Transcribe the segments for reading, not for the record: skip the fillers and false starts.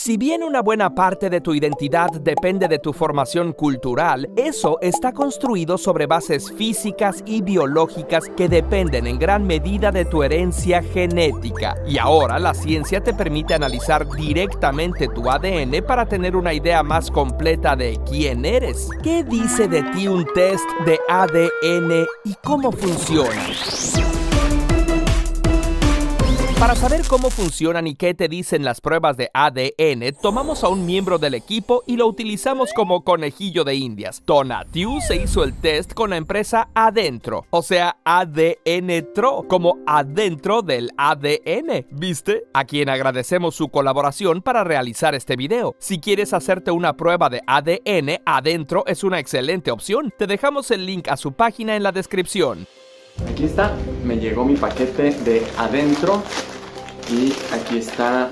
Si bien una buena parte de tu identidad depende de tu formación cultural, eso está construido sobre bases físicas y biológicas que dependen en gran medida de tu herencia genética. Y ahora la ciencia te permite analizar directamente tu ADN para tener una idea más completa de quién eres. ¿Qué dice de ti un test de ADN y cómo funciona? Para saber cómo funcionan y qué te dicen las pruebas de ADN, tomamos a un miembro del equipo y lo utilizamos como conejillo de indias. Tonatiuh se hizo el test con la empresa Adentro, o sea, ADNtro, como adentro del ADN, ¿viste? A quien agradecemos su colaboración para realizar este video. Si quieres hacerte una prueba de ADN, Adentro es una excelente opción. Te dejamos el link a su página en la descripción. Aquí está, me llegó mi paquete de Adentro y aquí está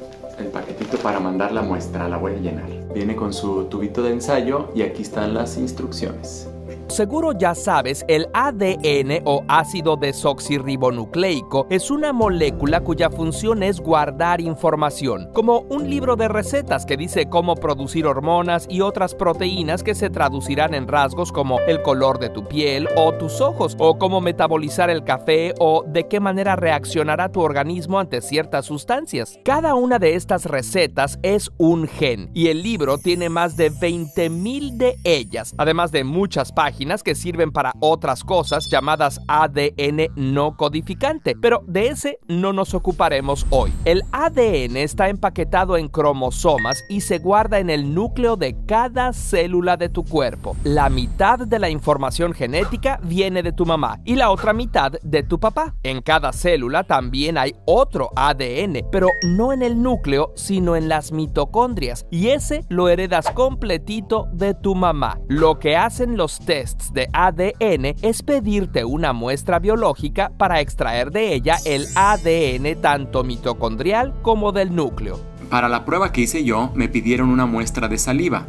el paquetito para mandar la muestra, la voy a llenar. Viene con su tubito de ensayo y aquí están las instrucciones. Seguro ya sabes, el ADN o ácido desoxirribonucleico es una molécula cuya función es guardar información, como un libro de recetas que dice cómo producir hormonas y otras proteínas que se traducirán en rasgos como el color de tu piel o tus ojos, o cómo metabolizar el café o de qué manera reaccionará tu organismo ante ciertas sustancias. Cada una de estas recetas es un gen y el libro tiene más de 20,000 de ellas, además de muchas páginas que sirven para otras cosas llamadas ADN no codificante, pero de ese no nos ocuparemos hoy. El ADN está empaquetado en cromosomas y se guarda en el núcleo de cada célula de tu cuerpo. La mitad de la información genética viene de tu mamá y la otra mitad de tu papá. En cada célula también hay otro ADN, pero no en el núcleo, sino en las mitocondrias, y ese lo heredas completito de tu mamá. Lo que hacen los tests de ADN es pedirte una muestra biológica para extraer de ella el ADN tanto mitocondrial como del núcleo. Para la prueba que hice yo, me pidieron una muestra de saliva.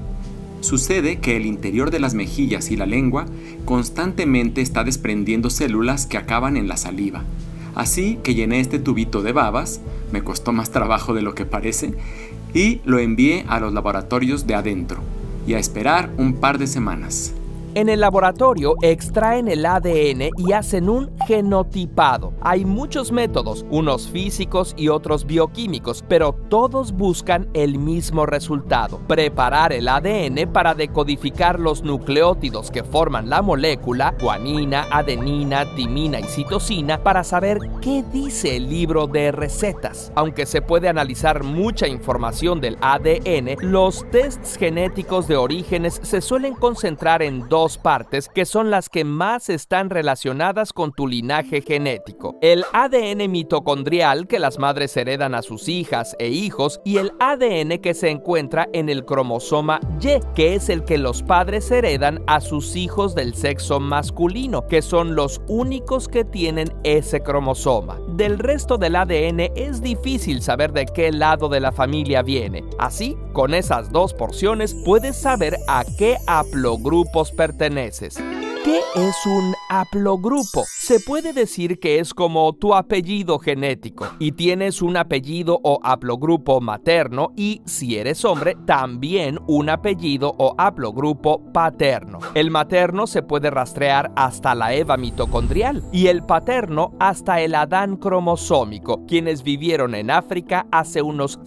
Sucede que el interior de las mejillas y la lengua constantemente está desprendiendo células que acaban en la saliva. Así que llené este tubito de babas, me costó más trabajo de lo que parece, y lo envié a los laboratorios de Adentro, y a esperar un par de semanas. En el laboratorio extraen el ADN y hacen un genotipado. Hay muchos métodos, unos físicos y otros bioquímicos, pero todos buscan el mismo resultado: preparar el ADN para decodificar los nucleótidos que forman la molécula, guanina, adenina, timina y citosina, para saber qué dice el libro de recetas. Aunque se puede analizar mucha información del ADN, los tests genéticos de orígenes se suelen concentrar en dos partes que son las que más están relacionadas con tu linaje genético: el ADN mitocondrial que las madres heredan a sus hijas e hijos, y el ADN que se encuentra en el cromosoma Y, que es el que los padres heredan a sus hijos del sexo masculino, que son los únicos que tienen ese cromosoma. Del resto del ADN es difícil saber de qué lado de la familia viene. Así, con esas dos porciones puedes saber a qué haplogrupos perteneces. ¿Qué es un haplogrupo? Se puede decir que es como tu apellido genético, y tienes un apellido o haplogrupo materno y, si eres hombre, también un apellido o haplogrupo paterno. El materno se puede rastrear hasta la Eva mitocondrial y el paterno hasta el Adán cromosómico, quienes vivieron en África hace unos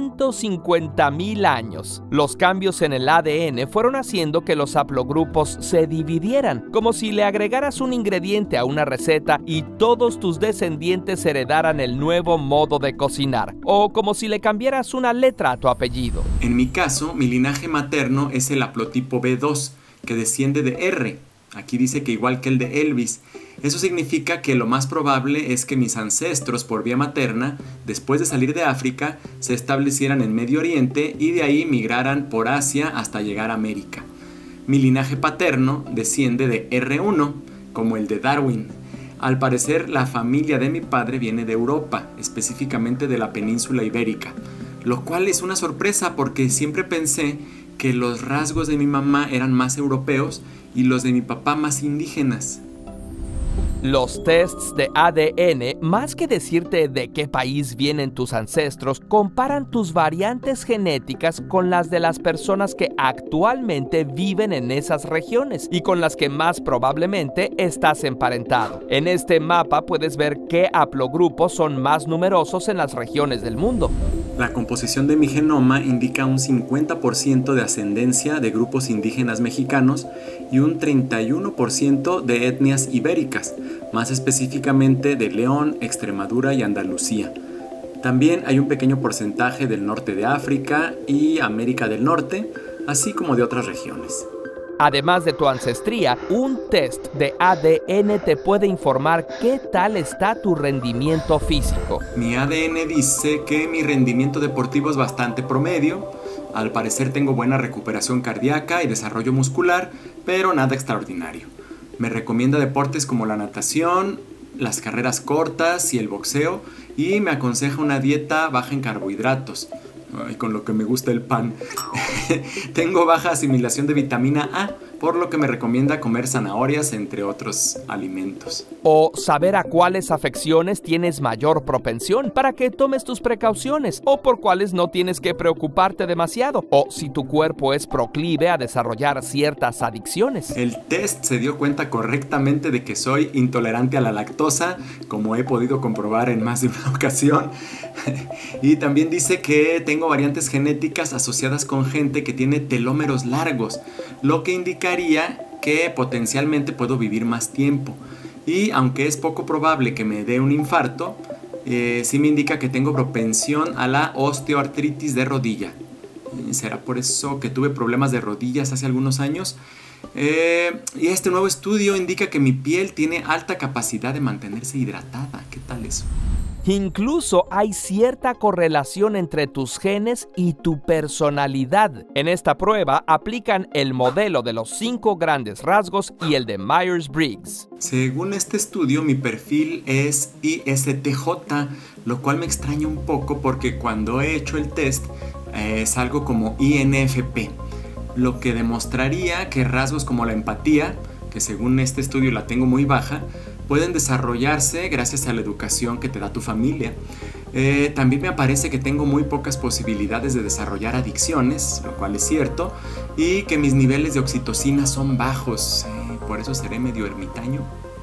150,000 años. Los cambios en el ADN fueron haciendo que los haplogrupos se dividieran, como si le agregaras un ingrediente a una receta y todos tus descendientes heredaran el nuevo modo de cocinar, o como si le cambiaras una letra a tu apellido. En mi caso, mi linaje materno es el haplotipo B2, que desciende de R. Aquí dice que igual que el de Elvis. Eso significa que lo más probable es que mis ancestros por vía materna, después de salir de África, se establecieran en Medio Oriente y de ahí migraran por Asia hasta llegar a América. Mi linaje paterno desciende de R1, como el de Darwin. Al parecer, la familia de mi padre viene de Europa, específicamente de la península ibérica, lo cual es una sorpresa porque siempre pensé que los rasgos de mi mamá eran más europeos y los de mi papá más indígenas. Los tests de ADN, más que decirte de qué país vienen tus ancestros, comparan tus variantes genéticas con las de las personas que actualmente viven en esas regiones y con las que más probablemente estás emparentado. En este mapa puedes ver qué haplogrupos son más numerosos en las regiones del mundo. La composición de mi genoma indica un 50% de ascendencia de grupos indígenas mexicanos y un 31% de etnias ibéricas, más específicamente de León, Extremadura y Andalucía. También hay un pequeño porcentaje del norte de África y América del Norte, así como de otras regiones. Además de tu ancestría, un test de ADN te puede informar qué tal está tu rendimiento físico. Mi ADN dice que mi rendimiento deportivo es bastante promedio. Al parecer tengo buena recuperación cardíaca y desarrollo muscular, pero nada extraordinario. Me recomienda deportes como la natación, las carreras cortas y el boxeo, y me aconseja una dieta baja en carbohidratos. Ay, con lo que me gusta el pan. Tengo baja asimilación de vitamina A, por lo que me recomienda comer zanahorias, entre otros alimentos. O saber a cuáles afecciones tienes mayor propensión para que tomes tus precauciones, o por cuáles no tienes que preocuparte demasiado, o si tu cuerpo es proclive a desarrollar ciertas adicciones. El test se dio cuenta correctamente de que soy intolerante a la lactosa, como he podido comprobar en más de una ocasión. Y también dice que tengo variantes genéticas asociadas con gente que tiene telómeros largos, lo que indicaría que potencialmente puedo vivir más tiempo. Y aunque es poco probable que me dé un infarto, sí me indica que tengo propensión a la osteoartritis de rodilla. ¿Será por eso que tuve problemas de rodillas hace algunos años? Y este nuevo estudio indica que mi piel tiene alta capacidad de mantenerse hidratada. ¿Qué tal eso? Incluso hay cierta correlación entre tus genes y tu personalidad. En esta prueba aplican el modelo de los 5 grandes rasgos y el de Myers-Briggs. Según este estudio, mi perfil es ISTJ, lo cual me extraña un poco porque cuando he hecho el test es algo como INFP, lo que demostraría que rasgos como la empatía, que según este estudio la tengo muy baja, pueden desarrollarse gracias a la educación que te da tu familia. También me parece que tengo muy pocas posibilidades de desarrollar adicciones, lo cual es cierto, y que mis niveles de oxitocina son bajos. Por eso seré medio ermitaño.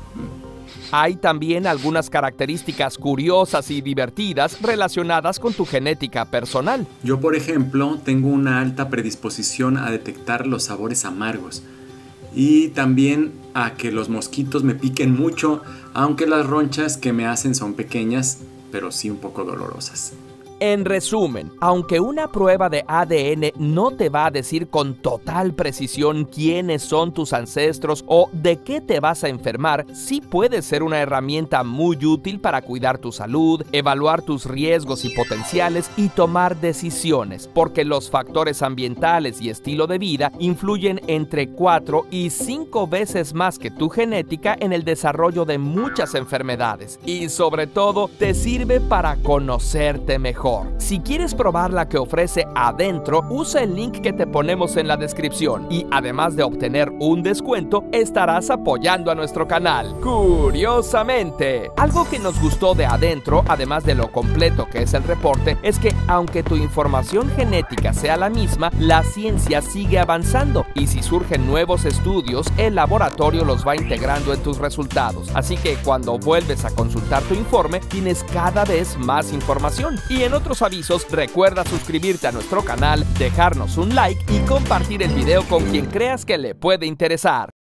Hay también algunas características curiosas y divertidas relacionadas con tu genética personal. Yo, por ejemplo, tengo una alta predisposición a detectar los sabores amargos. Y también a que los mosquitos me piquen mucho, aunque las ronchas que me hacen son pequeñas, pero sí un poco dolorosas. En resumen, aunque una prueba de ADN no te va a decir con total precisión quiénes son tus ancestros o de qué te vas a enfermar, sí puede ser una herramienta muy útil para cuidar tu salud, evaluar tus riesgos y potenciales y tomar decisiones, porque los factores ambientales y estilo de vida influyen entre 4 y 5 veces más que tu genética en el desarrollo de muchas enfermedades. Y sobre todo, te sirve para conocerte mejor. Si quieres probar la que ofrece Adentro, usa el link que te ponemos en la descripción y además de obtener un descuento, estarás apoyando a nuestro canal. Curiosamente, algo que nos gustó de Adentro, además de lo completo que es el reporte, es que aunque tu información genética sea la misma, la ciencia sigue avanzando y si surgen nuevos estudios, el laboratorio los va integrando en tus resultados. Así que cuando vuelves a consultar tu informe, tienes cada vez más información. Y en otros avisos, recuerda suscribirte a nuestro canal, dejarnos un like y compartir el video con quien creas que le puede interesar.